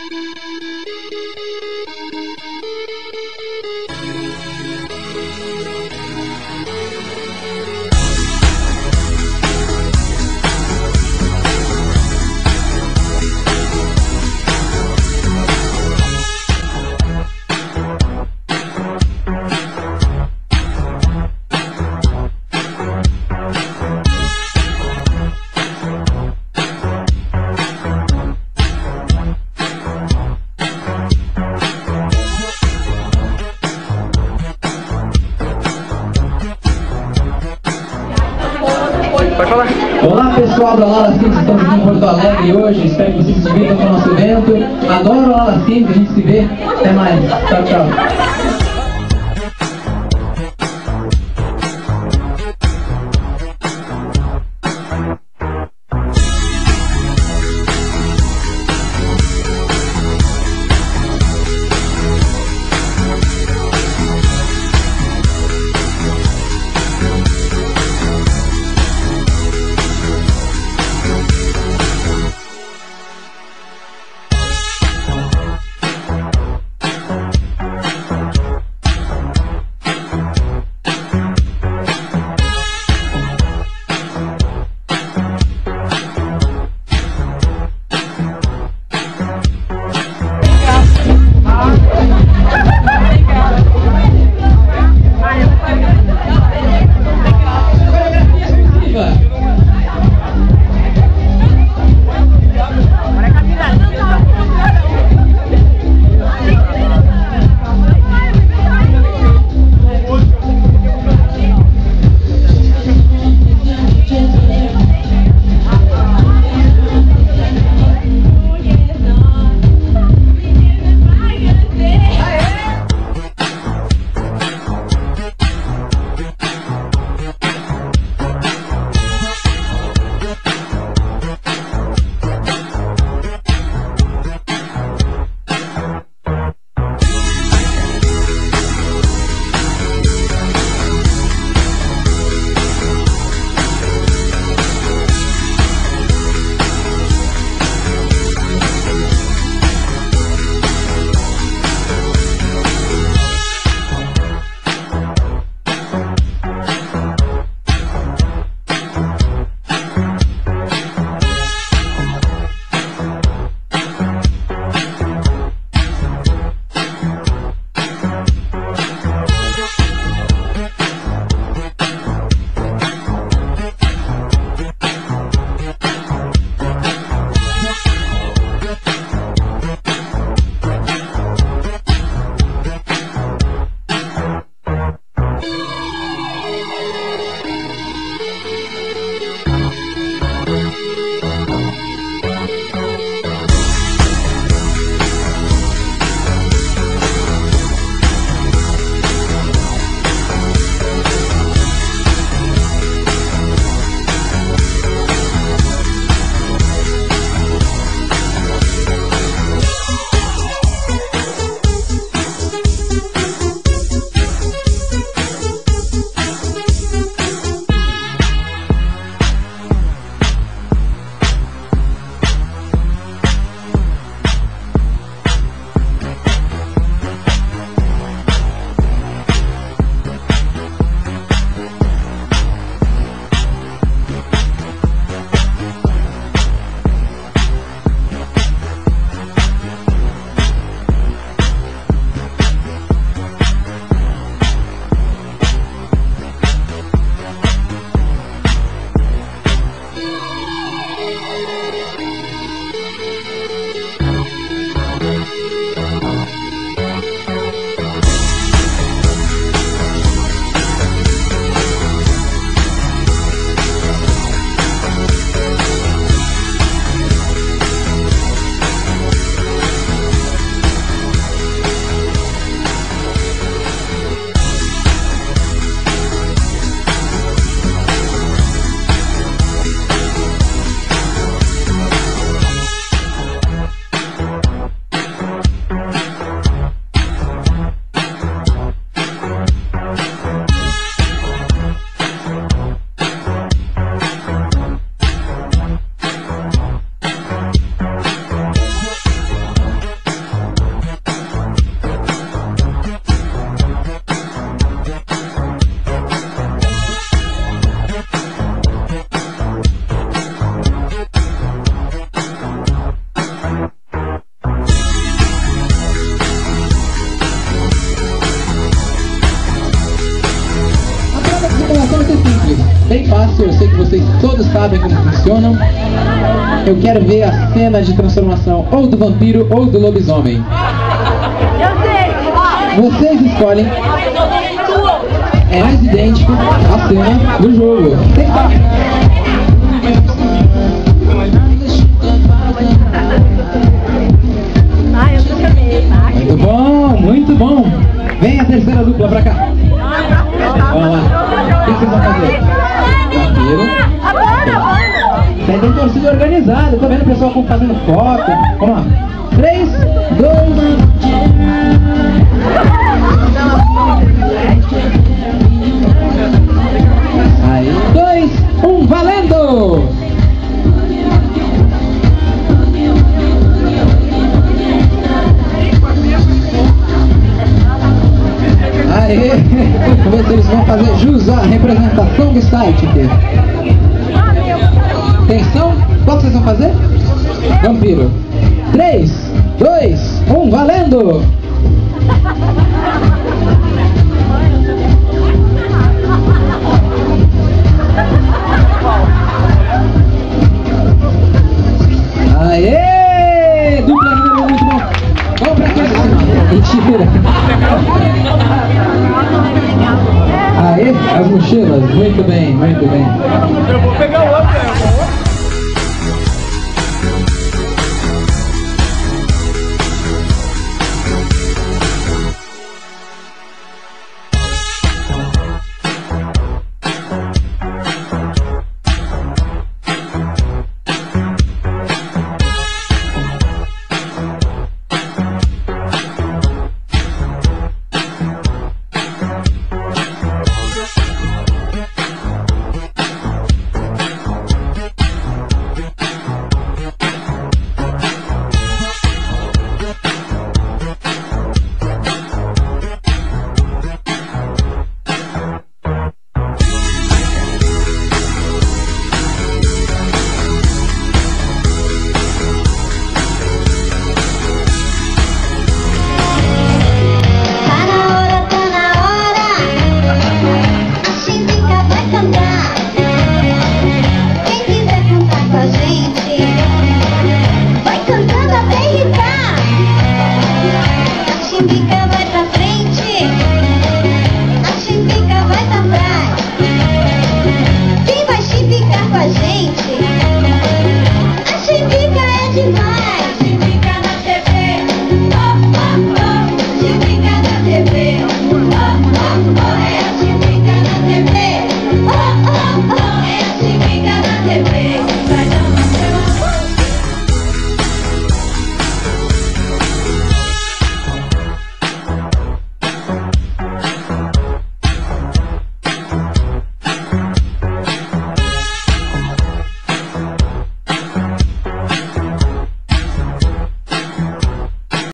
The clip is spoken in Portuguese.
Pode falar. Olá pessoal da Lala Simples, estamos aqui em Porto Alegre hoje, espero que vocês se divirtam com o nosso evento. Adoro a Lala Simples, a gente se vê. Até mais. Tchau, tchau. sabem como funcionam. Eu quero ver a cena de transformação ou do vampiro ou do lobisomem. Vocês escolhem. É mais idêntico à cena do jogo. Tem Muito bom, muito bom. Vem a terceira dupla pra cá. Vamos lá. O que vocês vão fazer? Vampiro. Tem torcida organizada. Tô vendo o pessoal fazendo foto. Vamos lá. 3, 2, 1. Aí, 2, 1, valendo! Aê! Vamos ver se eles vão fazer jus à representação do site aqui. Atenção! Qual que vocês vão fazer? Vampiro. 3, 2, 1, valendo! Aê! Dupla número 1, muito bom! Vamos pra cá, mentira! Aê, as mochilas, muito bem, muito bem. Eu vou pegar o outro,